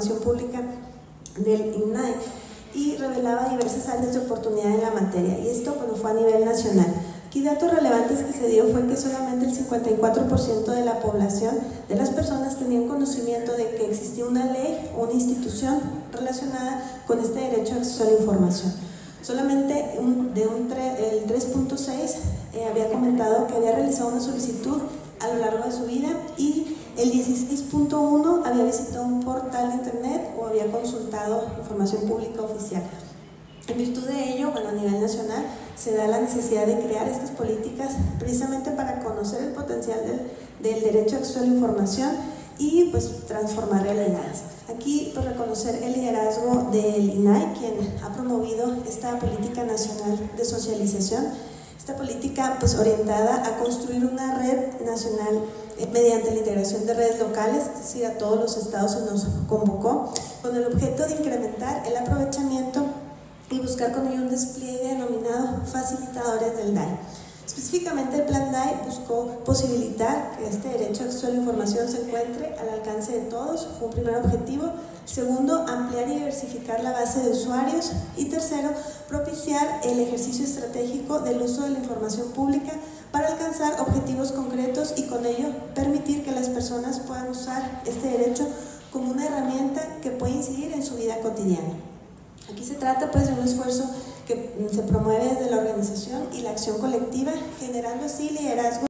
Información Pública del INAI y revelaba diversas áreas de oportunidad en la materia, y esto fue a nivel nacional. Aquí datos relevantes que se dio fue que solamente el 54% de la población, de las personas, tenían conocimiento de que existía una ley o una institución relacionada con este derecho a acceso a la información. Solamente el 3.6 había comentado que había realizado una solicitud a lo largo de su vida, y el 16.1 había visitado un portal de internet o había consultado información pública oficial. En virtud de ello, a nivel nacional se da la necesidad de crear estas políticas precisamente para conocer el potencial del derecho a acceso a la información y transformar realidades. Aquí reconocer el liderazgo del INAI, quien ha promovido esta política nacional de socialización, esta política orientada a construir una red nacional mediante la integración de redes locales, es decir, a todos los estados se nos convocó, con el objeto de incrementar el aprovechamiento y buscar con ello un despliegue denominado facilitadores del DAI. Específicamente, el Plan DAI buscó posibilitar que este derecho a acceso a la información se encuentre al alcance de todos, fue un primer objetivo. Segundo, ampliar y diversificar la base de usuarios. Y tercero, propiciar el ejercicio estratégico del uso de la información pública para alcanzar objetivos concretos y con ello permitir que las personas puedan usar este derecho como una herramienta que puede incidir en su vida cotidiana. Aquí se trata de un esfuerzo que se promueve desde la organización y la acción colectiva, generando así liderazgo